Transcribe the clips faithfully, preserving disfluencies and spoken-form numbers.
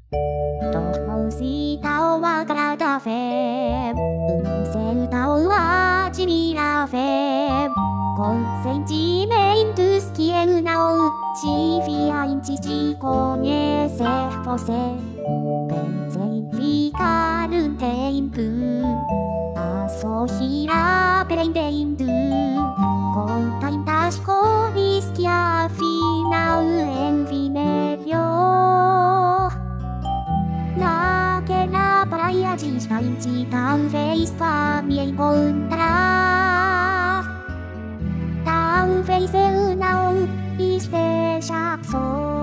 どうしたわからだフェうせうたうわちみらフェコンセンチメイントゥスキエウナオチフィアインチチコニェセフォセベンゼインフィカルンテインプアソヒラペレインデインドゥコンタインタシコニスキアフィナウエンフィメリオナケラパライアジシタインチタウフェイスファミエイポンタラタウフェイセウナオイステシャクソ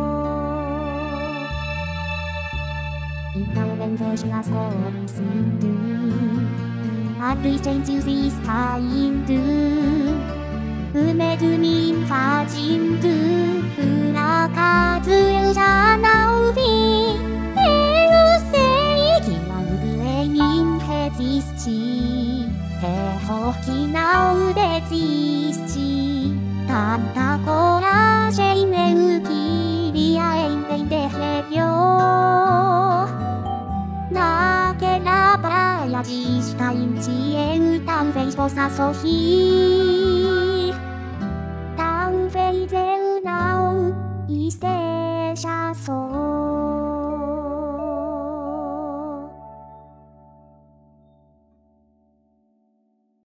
インターベンフェシュラスコリスンドゥアルイスチェンジュシスタインドゥウメドゥミンファジンドゥプラカズエルジャナウフィエウセイキラウブエニンヘツィスチテホキナウデツィスチタンタコラシェインエウキリアエインペインデフレリオナケラパラヤジシタインチエウタウフェイスポサソヒタウフェイゼ